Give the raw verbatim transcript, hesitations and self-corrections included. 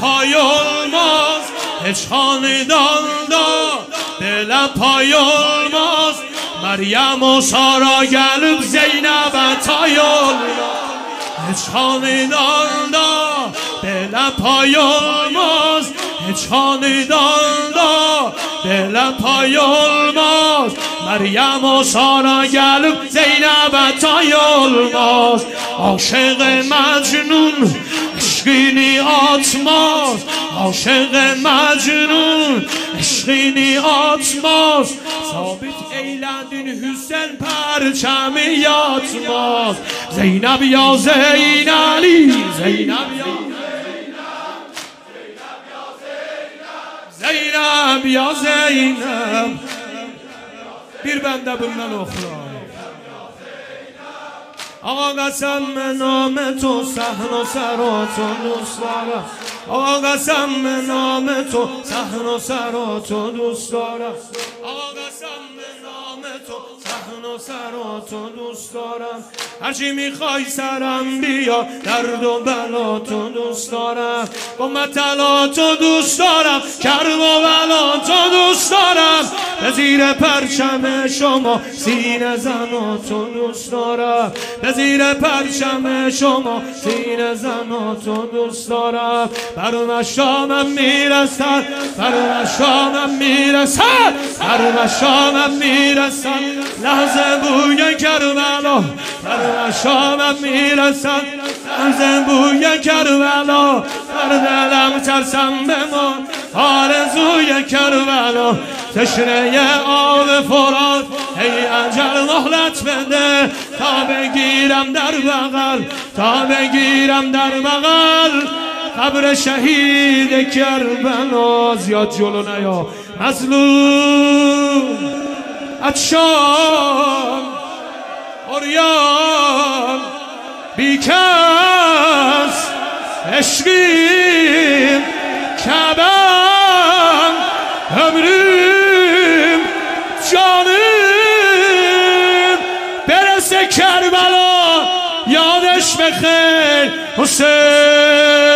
pay olmaz, hiç hanedan da belə pay olmaz. Meryem o Sara gelip Zeynep'e tay olmaz, hiç hanedan da belə pay olmaz, hiç hanedan da belə pay olmaz. Meryem o Sara gelip Zeynep'e tay olmaz. Aşık Mecnun eşkini atmaz, aşık Mecnun eşkini atmaz. Sabit eyledin Hüseyin perçemi yatmaz. Zeynep ya Zeynali, Zeynep ya Zeynep ya Zeynep. Bir bende bundan oxuram. آقا قسم به نام تو صحن و سراتو دوست دارم. آقا قسم به نام تو صحن و سراتو دوست دارم. آقا قسم به نام تو صحن و سراتو دوست دارم. هرچی میخوای سرم بیا، درد و بلا تو دوست دارم. گم طلا تو دوست دارم، کرب و بلا تو دوست دارم. به زیر پرچم شما سینه زنا تو دوست دارم. به زیر پرچم شما سینه زنا تو دوست دارم. بر مشامم میرسد، بر مشامم میرسد، بر مشامم میرسد لحظه بوی کربلا. بر مشامم میرسد لحظه بوی کربلا. بر دلم ترسم بمان آرزوی کربلا. تشنه آب فرات ای اجل مهلت بده، تا بگیرم در بغل، تا بگیرم در بغل قبر شهید کربلا. زیاد جلو نیا مظلوم عطشان عریان بیکس عشقیم کبم ömrüm canım برسه کربلا. یادش بخیر حسین.